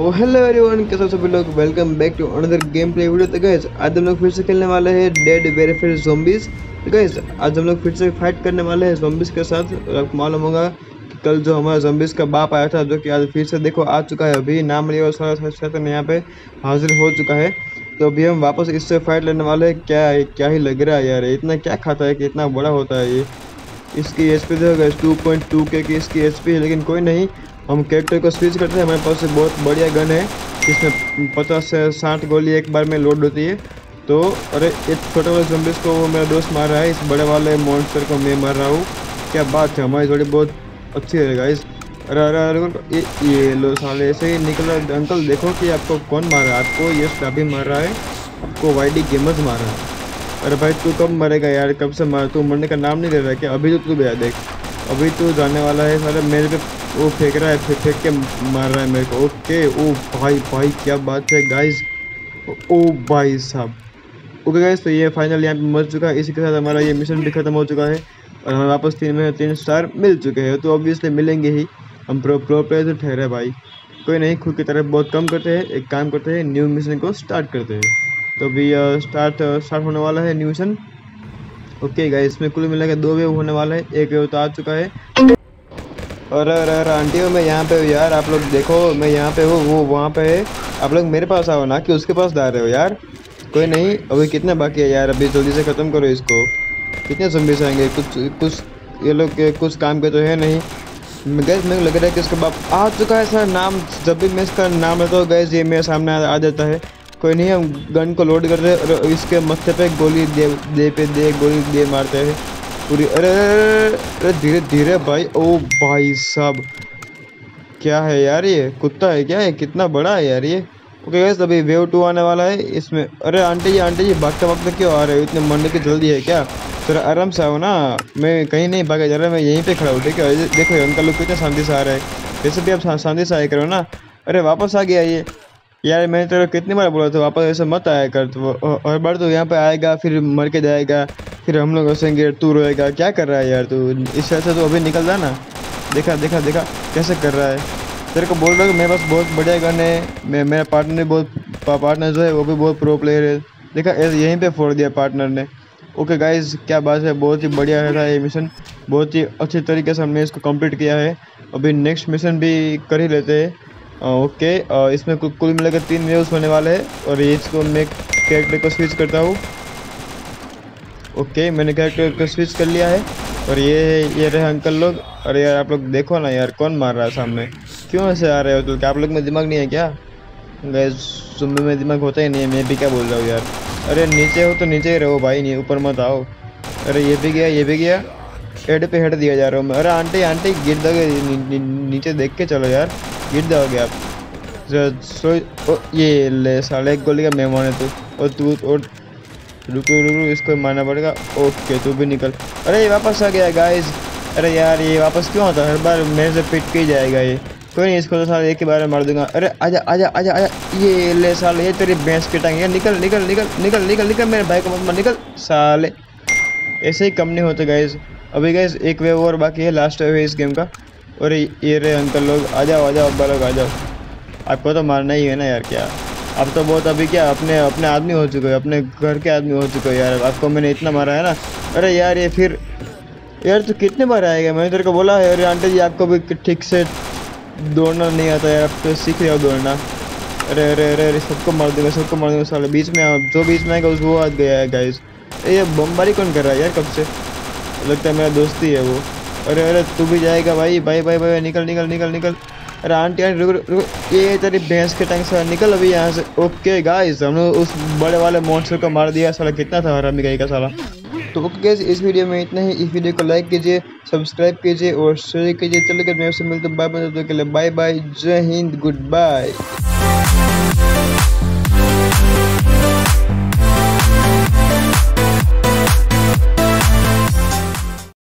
Hello everyone, कैसे हो सभी लोग। Welcome back to another game play video. तो गाइस आज हम लोग फिर से खेलने वाले हैं डेड वेरीफाइड ज़ॉम्बीज। तो गाइस आज हम लोग फिर से फाइट करने वाले हैं ज़ॉम्बीज के साथ। आपको मालूम होगा कि कल जो हमारा ज़ॉम्बीज का बाप आया था, जो कि आज फिर से देखो आ चुका है। अभी नाम लिया सारा शैतान यहाँ पे हाजिर हो चुका है। तो अभी हम वापस इससे फाइट लेने वाले हैं। क्या ही लग रहा है यार, इतना क्या खाता है कि इतना बड़ा होता है ये। इसकी एचपी देखो 2.2K की इसकी एचपी है, लेकिन कोई नहीं, हम कैरेक्टर को स्विच करते हैं। हमारे पास बहुत बढ़िया गन है, इसमें 50 से 60 गोली एक बार में लोड होती है। तो अरे एक छोटे वाले ज़ॉम्बीज़ को वो मेरा दोस्त मार रहा है, इस बड़े वाले मॉन्स्टर को मैं मार रहा हूँ। क्या बात है, हमारी जोड़ी बहुत अच्छी है गाइस। अरे अरे अरे ये लो साले ऐसे ही निकल रहा। अंकल देखो कि आपको कौन मार रहा है। आपको ये स्टाबी मार रहा है, आपको वाईडी गेमर्स मार रहा है। अरे भाई तू कब मरेगा यार, कब से मार, तू मरने का नाम नहीं ले रहा है क्या। अभी तो तू गया देख, अभी तू जाने वाला है सारे। मेरे पे वो फेंक रहा है, फेंक के मार रहा है मेरे को। ओके ओ भाई भाई क्या बात है गाइस। ओ भाई साहब। ओके गाइस, तो ये फाइनल यहाँ पे मर चुका है। इसी के साथ हमारा ये मिशन भी खत्म हो चुका है और हमें वापस 3 स्टार मिल चुके हैं। तो ऑब्वियसली मिलेंगे ही, हम प्रो प्लेयर तो ठहरे भाई। कोई नहीं, खुद की तरफ बहुत कम करते हैं। एक काम करते हैं, न्यू मिशन को स्टार्ट करते हैं। तो अभी स्टार्ट होने वाला है न्यू मिशन। ओके गाइस, इसमें कुल मिला के 2 वेव होने वाला है। एक वेव तो आ चुका है। और अरे आंटी हो, मैं यहाँ पे हूँ यार। आप लोग देखो मैं यहाँ पे हूँ, वो वहाँ पे है। आप लोग मेरे पास आओ ना कि उसके पास जा रहे हो यार। कोई नहीं, अभी कितने बाकी है यार, अभी जल्दी से ख़त्म करो इसको। कितने ज़ॉम्बीज़ आएंगे, कुछ ये लोग के कुछ काम के तो है नहीं। गैस मेरे को लग रहा है कि इसका बाप आ चुका है सर। नाम जब भी मैं इसका नाम लेता हूँ गैस ये मेरे सामने आ जाता है। कोई नहीं, हम गन को लोड कर रहे हैं और इसके मत्थे पे गोली दे गोली दे मारते हैं पूरी। अरे अरे धीरे धीरे भाई। ओ भाई साहब, क्या है यार, ये कुत्ता है क्या, है कितना बड़ा है यार ये। ओके गैस, अभी वेव 2 आने वाला है इसमें। अरे आंटी जी भागते भागते क्यों आ रहे हो, इतने मरने की जल्दी है क्या। थोड़ा आराम से आओ ना, मैं कहीं नहीं भागा जा रहा, मैं यहीं पे खड़ा हूँ ठीक है। देखो अंकल लोग कितने शांति से आ रहे हैं, वैसे भी आप शांति से आया करो ना। अरे वापस आ गया ये यार, मैंने तेरे कितनी बार बोला था वापस ऐसे मत आया कर। तो हर बार तो यहाँ पे आएगा फिर मर के जाएगा, फिर हम लोग हंसेंगे, तू रोएगा। क्या कर रहा है यार तू, इस वजह से तो अभी निकल जाना। देखा देखा देखा कैसे कर रहा है। तेरे को बोल रहा हूँ मेरे पास बहुत बढ़िया गन है। मेरा पार्टनर जो है वो भी बहुत प्रो प्लेयर है। देखा यहीं पे फोड़ दिया पार्टनर ने। ओके गाइज, क्या बात है, बहुत ही बढ़िया था ये मिशन। बहुत ही अच्छी तरीके से हमने इसको कंप्लीट किया है। अभी नेक्स्ट मिशन भी कर ही लेते हैं। ओके इसमें कुल मिलाकर 3 वेव्स होने वाले हैं और इसको मैं कैरेक्टर को स्विच करता हूँ। ओके मैंने कैरेक्टर को स्विच कर लिया है और ये रहे अंकल लोग। अरे यार आप लोग देखो ना यार, कौन मार रहा है सामने, क्यों ऐसे आ रहे हो। तो क्या आप लोग में दिमाग नहीं है क्या। गैस सुनने में दिमाग होता ही नहीं है, मैं भी क्या बोल रहा हूँ यार। अरे नीचे हो तो नीचे ही रहो भाई, नहीं ऊपर मत आओ। अरे ये भी गया, हेड पे हेड दिया जा रहा हूँ मैं। अरे आंटी गिर दोगे, नीचे देख के चलो यार, गिर जाओगे आप। ये ले साले, एक गोली का मेहमान है तू। और तू और रुको इसको मारना पड़ेगा। ओके तू भी निकल। अरे ये वापस आ गया गाइस। अरे यार ये वापस क्यों आता है, हर बार मेरे से पिट के ही जाएगा ये। कोई नहीं, इसको तो साले एक ही बार में मार दूंगा। अरे आजा आजा आजा आजा, ये ले साले, ये तेरी भैंस की टांग। निकल निकल निकल निकल निकल निकल, मेरे भाई को मत मार, निकल साले। ऐसे ही कम नहीं होते गाइस। अभी गाइस एक वेव और बाकी है, लास्ट वेव है इस गेम का। और ये रहे अंकल लोग, आ जाओ अब्बा लोग आ जाओ। आपको तो मारना ही है ना यार, क्या आप तो बहुत अभी क्या अपने आदमी हो चुके हो, अपने घर के आदमी हो चुके हो यार। आपको मैंने इतना मारा है ना। अरे यार ये फिर यार तो कितने बार आएगा, मैंने तेरे को बोला है। अरे आंटी जी आपको भी ठीक से दौड़ना नहीं आता यार, आप तो सीख रहे हो दौड़ना। अरे अरे अरे अरे सबको मार दूंगा साले। बीच में जो बीच में आएगा उस वो आ गया है गाइस। ये बमबारी कौन कर रहा है यार कब से, लगता है मेरा दोस्त ही है वो। अरे अरे तू भी जाएगा भाई भाई भाई भाई, निकल निकल निकल निकल। अरे आंटी रुक, ये तेरी भैंस के टांग से निकल अभी यहाँ से। ओके गाइस, हमने उस बड़े वाले मॉन्स्टर को मार दिया साला। कितना था हरामी का साला। तो ओके गाइस, इस वीडियो में इतना ही। इस वीडियो को लाइक कीजिए, सब्सक्राइब कीजिए और शेयर कीजिए। चलिए मेरे से मिलते बाय बाय, जय हिंद, गुड बाय।